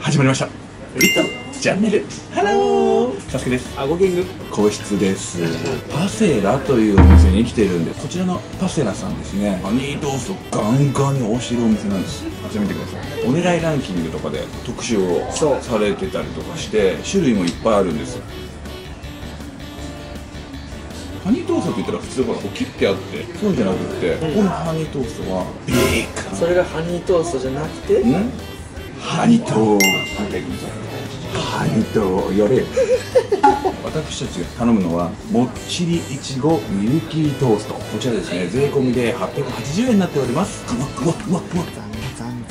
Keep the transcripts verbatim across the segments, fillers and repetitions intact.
始まりましたリットチャンネル。ハロー、サスケです。 あごキング個室です。パセラというお店に来ているんです。こちらのパセラさんですね、ハニートーストガンガンに推してるお店なんです。始めてください。お狙いランキングとかで特集をされてたりとかして種類もいっぱいあるんです。ハニートーストって言ったら普通ほらこう切ってあってそうじゃなくて、うん、ここのハニートーストはベーカン。 それがハニートーストじゃなくてんハニトーハニトーよれ私たちが頼むのはもっちりいちごミルキートースト。こちらですね、税込みではっぴゃくはちじゅうえんになっております。うわうわうわうわザンザンザンザン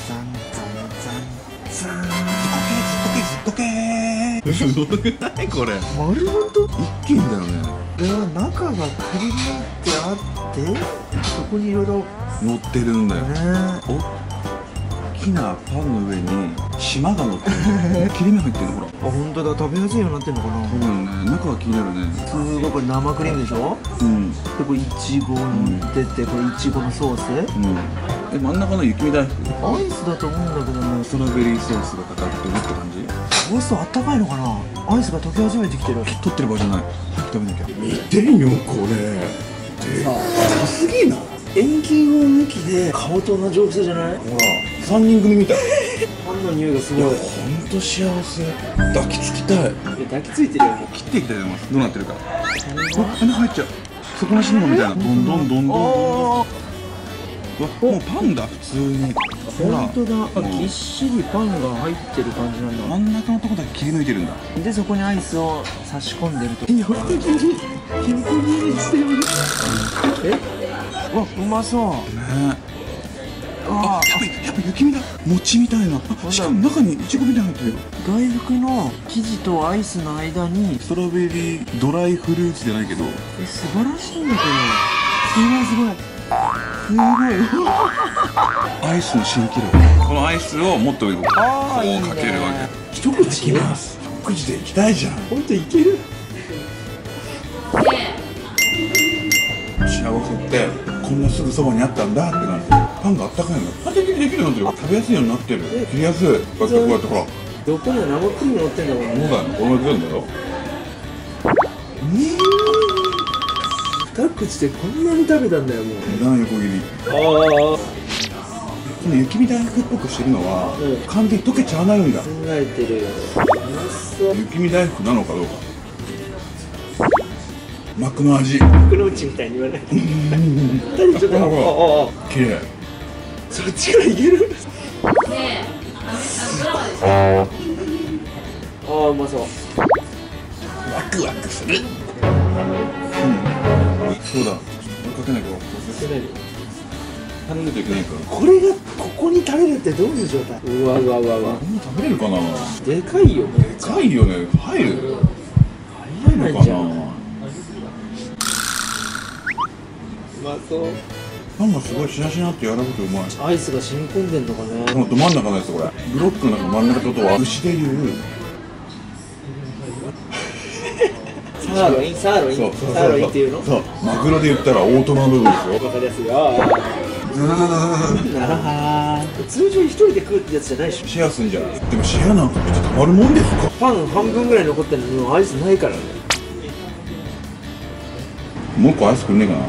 ザンザンずっとけずっとけずっとけすごくないこれ。 丸ごと一軒だよね。 これは中がくり抜いてあってそこにいろいろ乗ってるんだよね。お大きなパンの上に島が乗ってる切れ目入ってるのほら。 あ、本当だ、食べやすいようになってるのかな。 多分ね、中が気になるね。 すごい、これ生クリームでしょ。うんで、これいちご乗ってて、これいちごのソース。うんえ、真ん中の雪見大福アイスだと思うんだけどね。 ストロベリーソースがかかってるって感じ。 ソースあったかいのかな。アイスが溶け始めてきてる。 取ってる場合じゃない。早く食べなきゃ。見てんよこれ。でかすぎない。 遠近法抜きで顔と同じ大きさじゃない。 ほらさんにん組みたい。 パンの匂いがすごい。 いや、ほんと幸せ。抱きつきたい。 抱きついてるよ。 切っていきたいと思います。どうなってるか。あ、羽入っちゃう。底なしのみたいな。どんどんどんどんどんどん。わ、もうパンだ普通に。 本当だ。ぎっしりパンが入ってる感じなんだ。 真ん中のとこだけ切り抜いてるんだ。 でそこにアイスを差し込んでると。横切り横切りしてる。え？わ、うまそう。 ね。あ、やっぱりやっぱ雪見だ。餅みたいな。しかも中にイチゴみたいなの入ってるよ。 大福の生地とアイスの間にストロベリードライフルーツじゃないけど。 え、素晴らしいんだけど。すごいすごい。すごい。 アイスの新記録。このアイスをもっとこうかけるわけ。一口いきます。一口でいきたいじゃん。 本当いける。 幸せってこんなすぐそばにあったんだってなって。パンがあったかいの。縦切りできるようになってる。食べやすいようになってる。切りやすい。こうやってこうやってほら。 どこに生クリーム乗ってんだもんね。 そうだよ。これも出るんだよ。 二口でこんなに食べたんだよもう。 無駄な横切り。 ああ。 この雪見大福っぽくしてるのは、うん、寒天溶けちゃわないんだ。 考えてるよ。 雪見大福なのかどうか。幕の味。 幕の内みたいに言わない。何ちょっとあああ綺麗。 そっちからいける。ねえ。ああうまそう。 ワクワクする。うん。そうだ。かけないから。かけないで。頼んでといけないから。 これがここに食べるってどういう状態。うわうわうわうわ。 こんな食べれるかな。 でかいよ。 でかいよね。入る。 入らないじゃん。うまそう。 パンがすごいしなしなって柔らかくてうまい。 アイスが染み込んでんのかね。 このど真ん中のやつこれ。ブロックの真ん中ってことは牛でいうサーロイン、サーロイン、サーロインっていうの。 そう、マグロで言ったら大トロの部分ですよ。 わかりやすいよ。通常一人で食うってやつじゃないでしょ。 シェアすんじゃない。でもシェアなんかめっちゃたまるもんですか。 パン半分ぐらい残ってるのにアイスないからね。 もう一個アイスくんねえかな。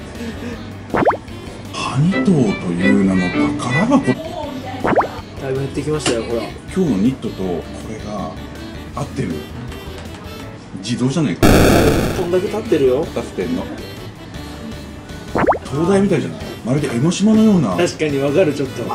ハニトーという名の宝箱。 だいぶ減ってきましたよ、ほら。 今日のニットとこれが合ってる。自動じゃないか。 こんだけ立ってるよ。 立ってんの。灯台みたいじゃない。まるで江ノ島のような。 確かにわかる、ちょっと。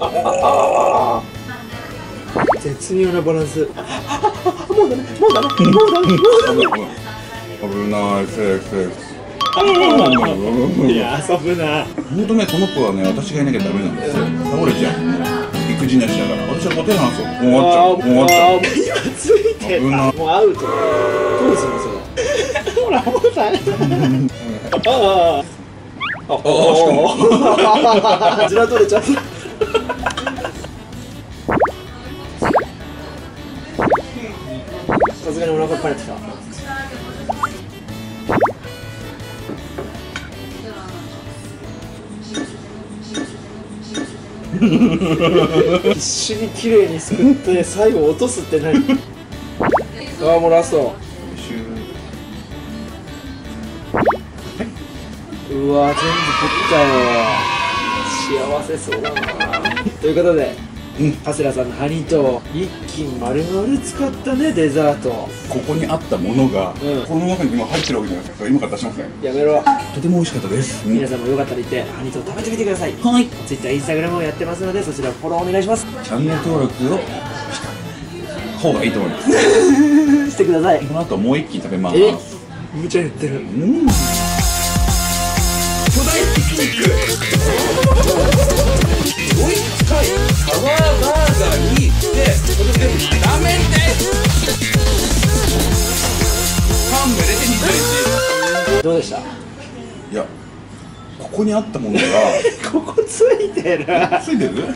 絶妙なバランス。もうダメ、もうダメ、もうダメ、もうダメ。 危ない、セーフセーフ。 いや、遊ぶな。 本当ね、この子はね、私がいなきゃダメなんですよ。倒れちゃう。育児なしだから。私はもう手なんですよ。もう終わっちゃう。もう終わっちゃう。 今ついてる。もうアウト。どうするのそれ。ほら、もうダメ。ああ。ああ、しかも。ずら取れちゃった。さすがにお腹パレてた。 う必死に綺麗にすくって最後落とすって何？ああもうラスト。うわ全部食ったよ。幸せそうだな。ということで、うん、長谷川さんのハニーと一斤丸々使ったねデザート。 ここにあったものが、うん、この中に今入ってるわけじゃないですか。今から出しますね。 やめろ。 とても美味しかったです、うん、 皆さんもよかったら行ってハニーと食べてみてください。はい。ツイッター、インスタグラムをやってますので、そちらフォローお願いします。 チャンネル登録をした方がいいと思いますしてください。 この後もう一斤食べます。 え、むちゃ言ってる。うん、 巨大ピクニックおい深いサワーバーガーにでラーメンですパンも入れてにじゅういち。 どうでした？ いや、ここにあったものがここついてるついてる